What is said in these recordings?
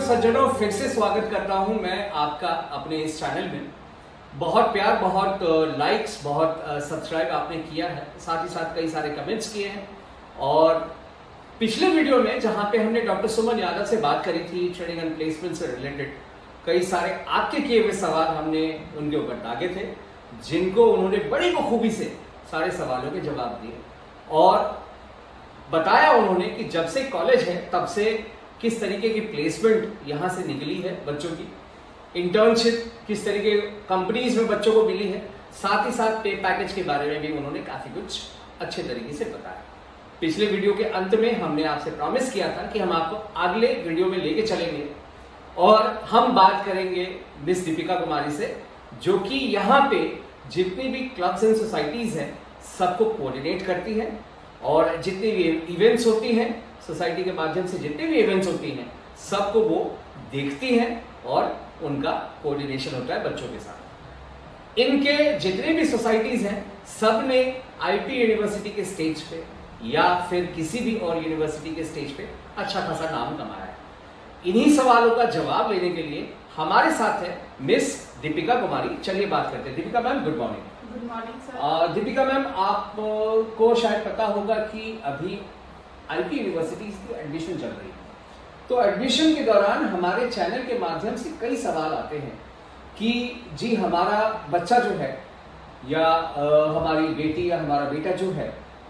सज्जनों, फिर से स्वागत करता हूं मैं आपका अपने इस चैनल में। बहुत प्यार, बहुत लाइक्स, बहुत सब्सक्राइब आपने किया है, साथ ही साथ कई सारे कमेंट्स किए हैं। और पिछले वीडियो में जहां पे हमने डॉक्टर सुमन यादव से बात करी थी ट्रेनिंग एंड प्लेसमेंट से रिलेटेड, कई सारे आपके किए हुए सवाल हमने उनके ऊपर दागे थे, जिनको उन्होंने बड़ी बखूबी से सारे सवालों के जवाब दिए और बताया उन्होंने कि जब से कॉलेज है तब से किस तरीके की प्लेसमेंट यहाँ से निकली है, बच्चों की इंटर्नशिप किस तरीके कंपनीज में बच्चों को मिली है, साथ ही साथ पे पैकेज के बारे में भी उन्होंने काफी कुछ अच्छे तरीके से बताया। पिछले वीडियो के अंत में हमने आपसे प्रॉमिस किया था कि हम आपको अगले वीडियो में लेके चलेंगे और हम बात करेंगे मिस दीपिका कुमारी से, जो कि यहाँ पे जितनी भी क्लब्स एंड सोसाइटीज हैं सबको कोऑर्डिनेट करती है और जितनी भी इवेंट्स होती हैं सोसाइटी के माध्यम से, जितनी भी इवेंट्स होती हैं सबको वो देखती हैं और उनका कोऑर्डिनेशन होता है बच्चों के साथ। इनके जितने भी सोसाइटीज हैं सब ने आईपी यूनिवर्सिटी के स्टेज पे या फिर किसी भी और यूनिवर्सिटी के स्टेज पे अच्छा खासा नाम कमाया है। इन्हीं सवालों का जवाब लेने के लिए हमारे साथ है मिस दीपिका कुमारी। चलिए बात करते हैं। Deepika ma'am, good morning. Good morning sir. Deepika ma'am, आपको शायद पता होगा कि अभी आईपी यूनिवर्सिटी की एडमिशन चल रही है, तो एडमिशन के दौरान हमारे चैनल के माध्यम से कई सवाल आते हैं कि जी हमारा बच्चा जो है या हमारी बेटी या हमारा बेटा जो है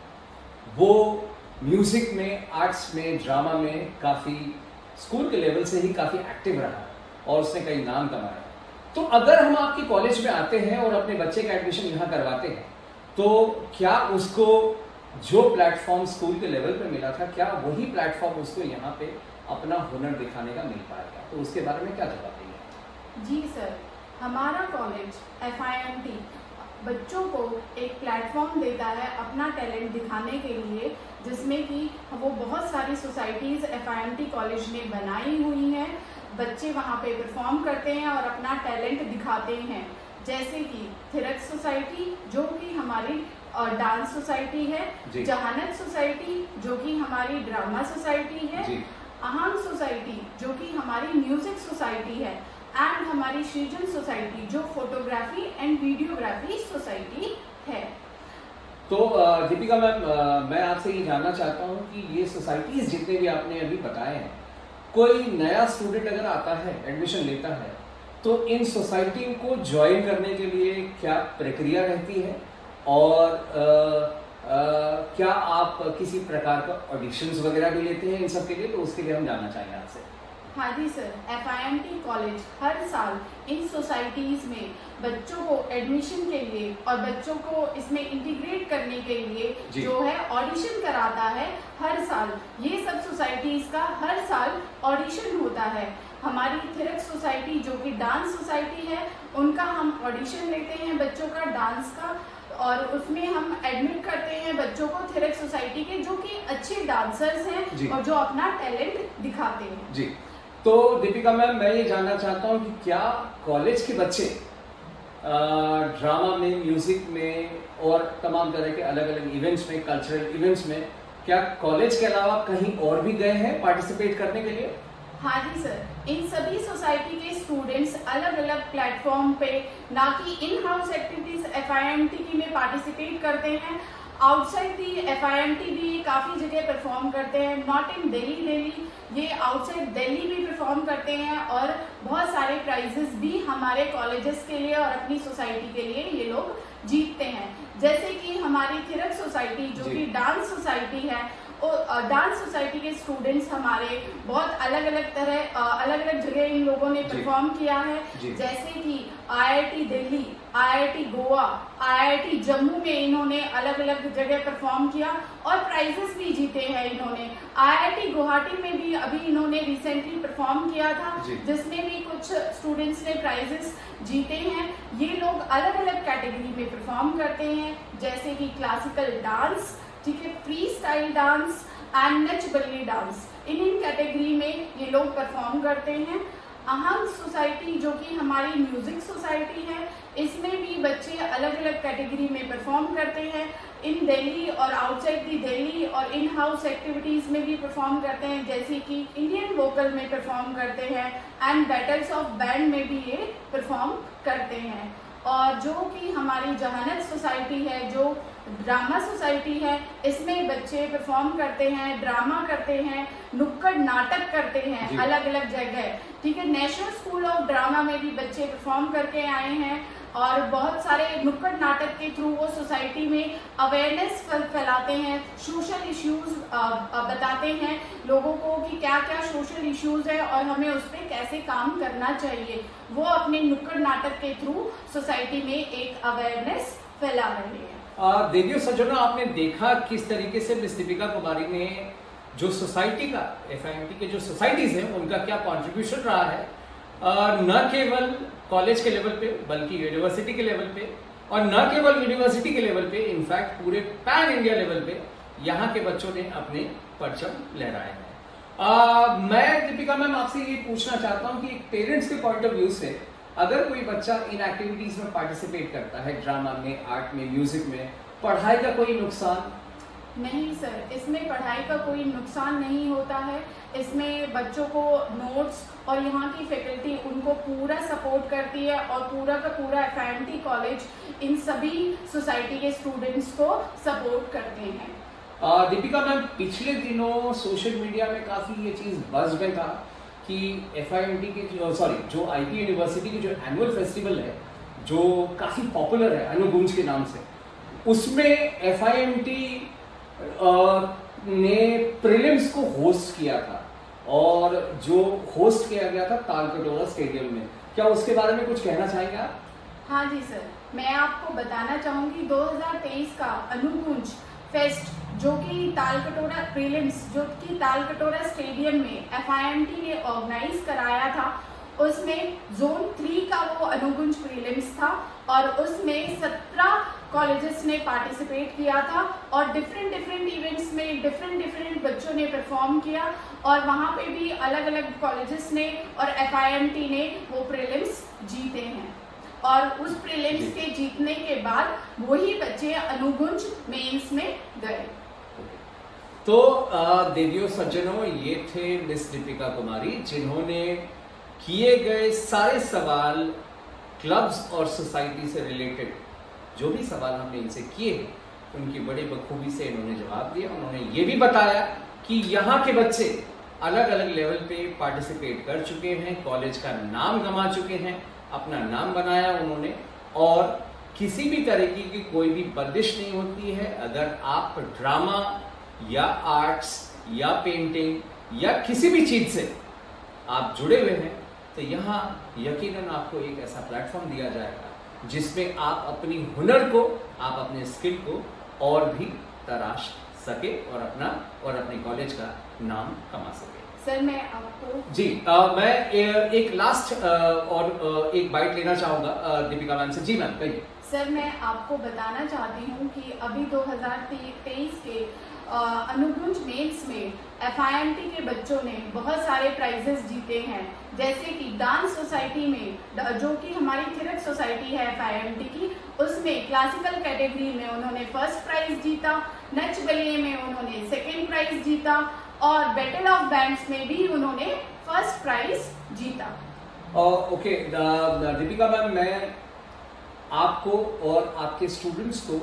वो म्यूजिक में, आर्ट्स में, ड्रामा में काफी स्कूल के लेवल से ही काफी एक्टिव रहा और उसने कई नाम कमाया। तो अगर हम आपके कॉलेज में आते हैं और अपने बच्चे का एडमिशन यहाँ करवाते हैं तो क्या उसको जो प्लेटफॉर्म स्कूल के लेवल पे मिला था, क्या वही प्लेटफॉर्म उसको यहाँ पे अपना हुनर दिखाने का मिल पाएगा? तो उसके बारे में क्या जवाब देंगे? जी सर, हमारा कॉलेज FIMT बच्चों को एक प्लेटफॉर्म देता है अपना टैलेंट दिखाने के लिए, जिसमें कि वो बहुत सारी सोसाइटीज FIMT कॉलेज ने बनाई हुई हैं। बच्चे वहाँ पे परफॉर्म करते हैं और अपना टैलेंट दिखाते हैं, जैसे कि थिरक्स सोसाइटी जो कि हमारी डांस सोसाइटी है, जहानत सोसाइटी जो कि हमारी ड्रामा सोसाइटी है, अहम सोसाइटी जो कि हमारी म्यूजिक सोसाइटी है एंड हमारी सृजन सोसाइटी जो फोटोग्राफी एंड वीडियोग्राफी सोसाइटी है। तो दीपिका मैम, मैं आपसे ये जानना चाहता हूँ कि ये सोसाइटीज जितने भी आपने अभी बताए हैं, कोई नया स्टूडेंट अगर आता है, एडमिशन लेता है, तो इन सोसाइटी को ज्वाइन करने के लिए क्या प्रक्रिया रहती है और क्या आप किसी प्रकार का ऑडिशंस वगैरह भी लेते हैं इन सब के लिए? तो उसके लिए हम जानना चाहेंगे आपसे। हाँ जी सर, FIMT कॉलेज हर साल इन सोसाइटीज में बच्चों को एडमिशन के लिए और बच्चों को इसमें इंटीग्रेट करने के लिए जो है ऑडिशन कराता है हर साल। ये सब सोसाइटीज का हर साल ऑडिशन होता है। हमारी थिरक्स सोसाइटी जो कि डांस सोसाइटी है, उनका हम ऑडिशन लेते हैं बच्चों का डांस का, और उसमें हम एडमिट करते हैं बच्चों को थिरक्स सोसाइटी के जो कि अच्छे डांसर्स हैं और जो अपना टैलेंट दिखाते हैं। जी, तो दीपिका मैम, मैं ये जानना चाहता हूँ कि क्या कॉलेज के बच्चे ड्रामा में, म्यूजिक में और तमाम तरह के अलग अलग इवेंट्स में, कल्चरल इवेंट्स में, क्या कॉलेज के अलावा कहीं और भी गए हैं पार्टिसिपेट करने के लिए? हाँ जी सर, इन सभी सोसाइटी के स्टूडेंट्स अलग अलग प्लेटफॉर्म पे, ना कि इन हाउस एक्टिविटीज FIMT की में पार्टिसिपेट करते हैं, आउटसाइड दी FIMT भी काफ़ी जगह परफॉर्म करते हैं। नॉट इन दिल्ली, ये आउटसाइड दिल्ली भी परफॉर्म करते हैं और बहुत सारे प्राइजेस भी हमारे कॉलेजेस के लिए और अपनी सोसाइटी के लिए ये लोग जीतते हैं। जैसे कि हमारी थिरक सोसाइटी जो कि डांस सोसाइटी है, डांस सोसाइटी के स्टूडेंट्स हमारे बहुत अलग अलग जगह इन लोगों ने परफॉर्म किया है, जैसे कि IIT Delhi, IIT Goa, IIT Jammu में इन्होंने अलग अलग जगह परफॉर्म किया और प्राइजेस भी जीते हैं इन्होंने। IIT गुवाहाटी में भी अभी इन्होंने रिसेंटली परफॉर्म किया था, जिसमें भी कुछ स्टूडेंट्स ने प्राइजेस जीते हैं। ये लोग अलग अलग कैटेगरी में परफॉर्म करते हैं, जैसे कि क्लासिकल डांस, ठीक है, freestyle dance and Nach Baliye dance. In category में ये लोग परफॉर्म करते हैं। अहम सोसाइटी जो कि हमारी म्यूजिक सोसाइटी है, इसमें भी बच्चे अलग अलग कैटेगरी में परफॉर्म करते हैं। इन दिल्ली और आउटसाइड दी दिल्ली और इन हाउस एक्टिविटीज में भी परफॉर्म करते हैं, जैसे कि इंडियन वोकल में परफॉर्म करते हैं एंड बैटल्स ऑफ बैंड में भी ये परफॉर्म करते हैं। और जो कि हमारी जहानत सोसाइटी है, जो ड्रामा सोसाइटी है, इसमें बच्चे परफॉर्म करते हैं, ड्रामा करते हैं, नुक्कड़ नाटक करते हैं अलग अलग जगह। ठीक है, नेशनल स्कूल ऑफ ड्रामा में भी बच्चे परफॉर्म करके आए हैं और बहुत सारे नुक्कड़ नाटक के थ्रू वो सोसाइटी में अवेयरनेस फैलाते हैं, सोशल इश्यूज बताते हैं लोगों को कि क्या क्या सोशल इश्यूज है और हमें उस पर कैसे काम करना चाहिए। वो अपने नुक्कड़ नाटक के थ्रू सोसाइटी में एक अवेयरनेस फैला रहे हैं। देवियों सज्जनों, आपने देखा किस तरीके से मिस दीपिका कुमारी ने जो सोसाइटी का FIMT के जो सोसाइटीज हैं उनका क्या कॉन्ट्रीब्यूशन रहा है, न केवल कॉलेज के लेवल पे बल्कि यूनिवर्सिटी के लेवल पे, और न केवल यूनिवर्सिटी के लेवल पे, इनफैक्ट पूरे पैन इंडिया लेवल पे यहाँ के बच्चों ने अपने परचम लहराए हैं। मैं दीपिका मैम आपसे ये पूछना चाहता हूँ कि एक पेरेंट्स के पॉइंट ऑफ व्यू से अगर कोई बच्चा इन एक्टिविटीज में पार्टिसिपेट करता है, ड्रामा में, आर्ट में, म्यूजिक में, पढ़ाई का कोई नुकसान? नहीं सर, इसमें पढ़ाई का कोई नुकसान नहीं होता है। इसमें बच्चों को नोट्स और यहाँ की फैकल्टी उनको पूरा सपोर्ट करती है और पूरा का पूरा FIMT कॉलेज इन सभी सोसाइटी के स्टूडेंट्स को सपोर्ट करते हैं। दीपिका मैम, पिछले दिनों सोशल मीडिया में काफी ये चीज बज़ में था कि FIMT के जो IP यूनिवर्सिटी की जो एनुअल फेस्टिवल है, जो काफी पॉपुलर है अनुगुंज के नाम से, उसमें FIMT ने प्रीलिम्स को होस्ट किया था और जो होस्ट किया गया था तालकटोरा स्टेडियम में। क्या उसके बारे में कुछ कहना चाहेंगे आप? हाँ जी सर, मैं आपको बताना चाहूंगी 2023 का अनुगुंज फेस्ट जो कि तालकटोरा प्रीलिम्स जो कि तालकटोरा स्टेडियम में FIMT ने ऑर्गेनाइज कराया था, उसमें जोन 3 का वो अनुगुंज प्रीलिम्स था और उसमें 17 कॉलेजेस ने पार्टिसिपेट किया था और डिफरेंट इवेंट्स में डिफरेंट बच्चों ने परफॉर्म किया और वहाँ पे भी अलग अलग कॉलेजेस ने और FIMT ने वो प्रीलिम्स जीते हैं और उस प्रीलिम्स के जीतने के बाद वही बच्चे अनुगुंज मेंस में गए। तो देवियों सज्जनों, ये थे मिस दीपिका कुमारी जिन्होंने किए गए सारे सवाल क्लब्स और सोसाइटी से रिलेटेड जो भी सवाल हमने इनसे किए उनकी बड़ी बखूबी से इन्होंने जवाब दिया। उन्होंने ये भी बताया कि यहाँ के बच्चे अलग अलग लेवल पे पार्टिसिपेट कर चुके हैं, कॉलेज का नाम कमा चुके हैं, अपना नाम बनाया उन्होंने, और किसी भी तरीके की कोई भी बंदिश नहीं होती है। अगर आप ड्रामा या आर्ट्स या पेंटिंग या किसी भी चीज से आप जुड़े हुए हैं तो यहाँ यकीनन आपको एक ऐसा प्लेटफॉर्म दिया जाएगा जिसमें आप अपनी हुनर को, आप अपने स्किल को और भी तराश सके और अपने कॉलेज का नाम कमा सके। सर मैं आपको जी मैं एक लास्ट और एक बाइट लेना चाहूंगा दीपिका मैम से। जी मैम कहिए। सर मैं आपको बताना चाहती हूँ कि अभी 2023 के अनुगुंज मेंस में FIMT के बच्चों ने बहुत सारे प्राइजेस जीते हैं, जैसे कि डांस सोसाइटी में जो कि हमारी थिरक सोसाइटी है FIMT की, उसमें क्लासिकल कैटेगरी में उन्होंने फर्स्ट प्राइज जीता, नच बलिए में उन्होंने सेकेंड प्राइज जीता और बैटल ऑफ बैंड्स में भी उन्होंने फर्स्ट प्राइज जीता। ओके दीपिका मैम, मैं आपको और आपके स्टूडेंट्स को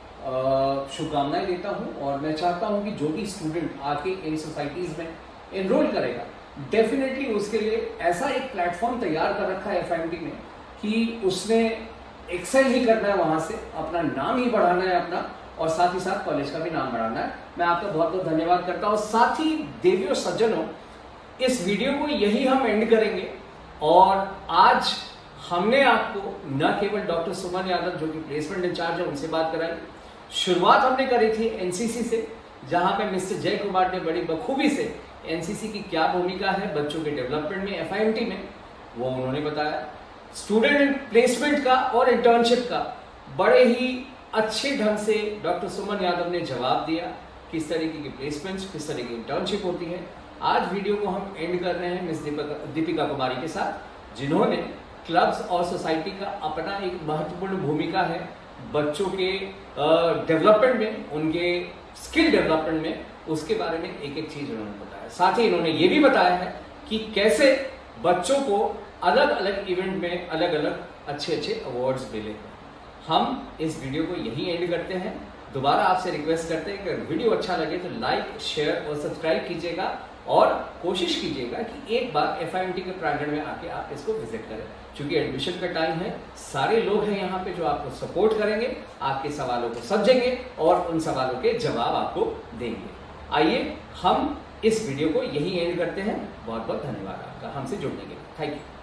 शुभकामनाएं देता हूं और मैं चाहता हूं कि जो भी स्टूडेंट आके इन सोसाइटीज में एनरोल करेगा डेफिनेटली उसके लिए ऐसा एक प्लेटफॉर्म तैयार कर रखा है FIMT ने कि उसने एक्सेल ही करना है, वहां से अपना नाम ही बढ़ाना है अपना, और साथ ही साथ कॉलेज का भी नाम बढ़ाना है। मैं आपका बहुत बहुत धन्यवाद करता हूँ। साथ ही देवियों सज्जनों, इस वीडियो को यही हम एंड करेंगे और आज हमने आपको न केवल डॉक्टर सुमन यादव जो कि प्लेसमेंट इंचार्ज है उनसे बात कराई, शुरुआत हमने करी थी NCC से, जहां पे मिस्टर जय कुमार ने बड़ी बखूबी से NCC की क्या भूमिका है बच्चों के डेवलपमेंट में FIMT में वो उन्होंने बताया। स्टूडेंट प्लेसमेंट का और इंटर्नशिप का बड़े ही अच्छे ढंग से डॉक्टर सुमन यादव ने जवाब दिया, किस तरीके की प्लेसमेंट्स, किस तरीके की इंटर्नशिप होती है। आज वीडियो को हम एंड कर रहे हैं मिस दीपिका कुमारी के साथ, जिन्होंने क्लब्स और सोसाइटी का अपना एक महत्वपूर्ण भूमिका है बच्चों के डेवलपमेंट में, उनके स्किल डेवलपमेंट में, उसके बारे में एक एक चीज उन्होंने बताया। साथ ही इन्होंने ये भी बताया है कि कैसे बच्चों को अलग अलग इवेंट में अलग अलग अच्छे अच्छे अवार्ड्स मिले। हम इस वीडियो को यही एंड करते हैं। दोबारा आपसे रिक्वेस्ट करते हैं कि अगर वीडियो अच्छा लगे तो लाइक, शेयर और सब्सक्राइब कीजिएगा और कोशिश कीजिएगा कि एक बार FIMT के प्रांगण में आके आप इसको विजिट करें, क्योंकि एडमिशन का टाइम है। सारे लोग हैं यहाँ पे जो आपको सपोर्ट करेंगे, आपके सवालों को समझेंगे और उन सवालों के जवाब आपको देंगे। आइए हम इस वीडियो को यही एंड करते हैं। बहुत बहुत धन्यवाद आपका हमसे जुड़ने के लिए। Thank you.